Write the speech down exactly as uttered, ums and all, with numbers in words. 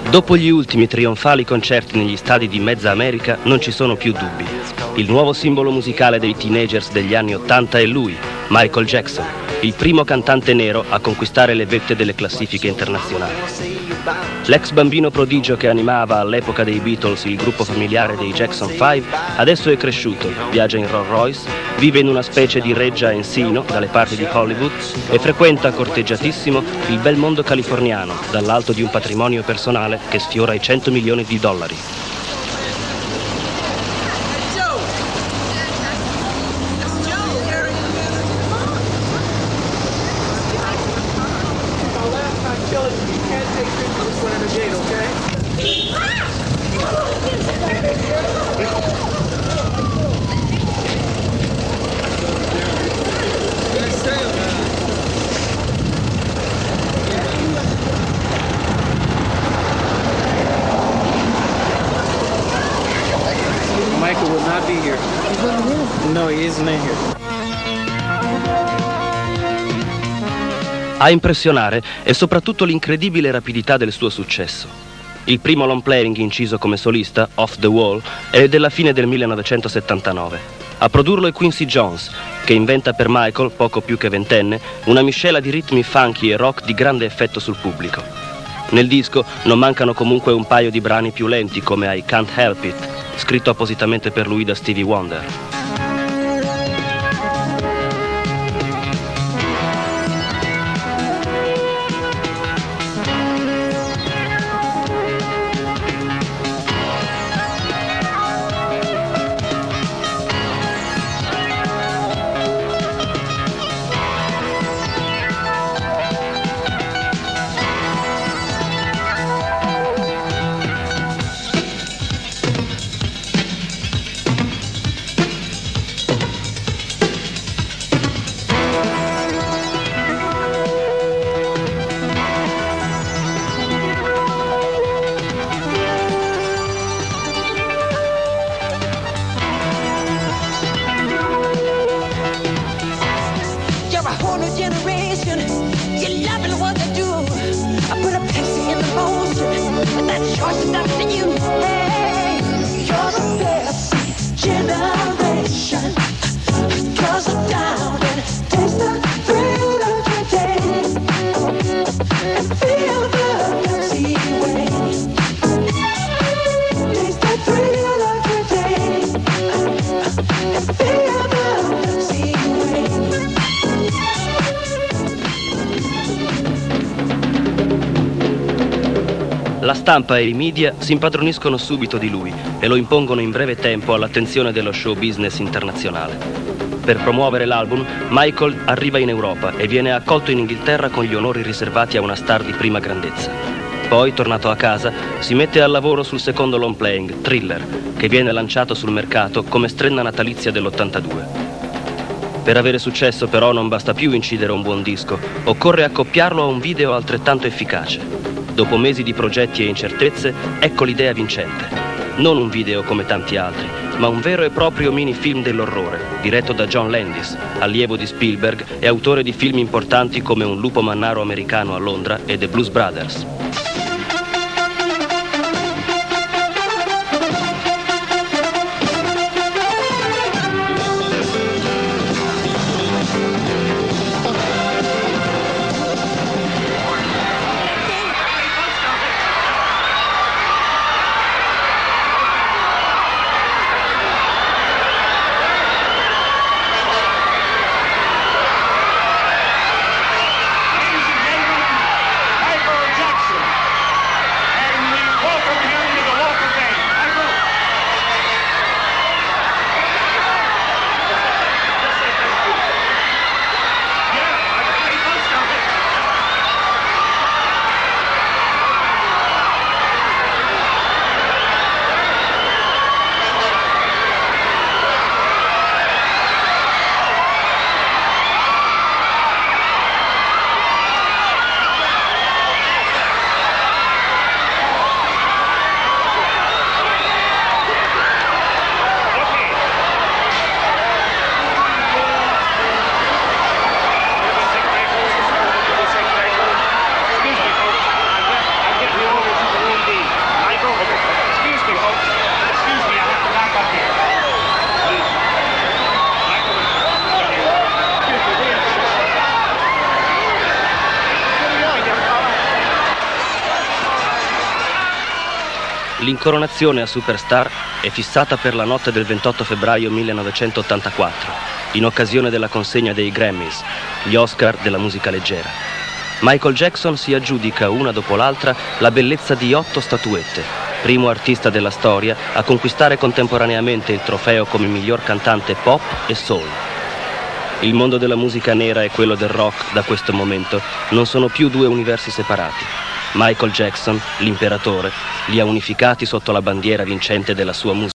Dopo gli ultimi trionfali concerti negli stadi di mezza America non ci sono più dubbi. Il nuovo simbolo musicale dei teenagers degli anni Ottanta è lui, Michael Jackson, il primo cantante nero a conquistare le vette delle classifiche internazionali. L'ex bambino prodigio che animava all'epoca dei Beatles il gruppo familiare dei Jackson Five adesso è cresciuto, viaggia in Rolls Royce, vive in una specie di reggia Ensino dalle parti di Hollywood e frequenta corteggiatissimo il bel mondo californiano dall'alto di un patrimonio personale che sfiora i cento milioni di dollari. Michael will not be here. He's not here? No, he isn't in here. A impressionare è soprattutto l'incredibile rapidità del suo successo. Il primo long playing inciso come solista, Off the Wall, è della fine del millenovecentosettantanove. A produrlo è Quincy Jones, che inventa per Michael, poco più che ventenne, una miscela di ritmi funky e rock di grande effetto sul pubblico. Nel disco non mancano comunque un paio di brani più lenti come I Can't Help It, scritto appositamente per lui da Stevie Wonder. La stampa e i media si impadroniscono subito di lui e lo impongono in breve tempo all'attenzione dello show business internazionale. Per promuovere l'album, Michael arriva in Europa e viene accolto in Inghilterra con gli onori riservati a una star di prima grandezza. Poi, tornato a casa, si mette al lavoro sul secondo long playing, Thriller, che viene lanciato sul mercato come strenna natalizia dell'ottantadue. Per avere successo però non basta più incidere un buon disco, occorre accoppiarlo a un video altrettanto efficace. Dopo mesi di progetti e incertezze, ecco l'idea vincente. Non un video come tanti altri, ma un vero e proprio minifilm dell'orrore, diretto da John Landis, allievo di Spielberg e autore di film importanti come Un lupo mannaro americano a Londra e The Blues Brothers. Jackson. L'incoronazione a superstar è fissata per la notte del ventotto febbraio millenovecentottantaquattro, in occasione della consegna dei Grammys, gli Oscar della musica leggera. Michael Jackson si aggiudica una dopo l'altra la bellezza di otto statuette, primo artista della storia a conquistare contemporaneamente il trofeo come miglior cantante pop e soul. Il mondo della musica nera e quello del rock, da questo momento, non sono più due universi separati. Michael Jackson, l'imperatore, li ha unificati sotto la bandiera vincente della sua musica.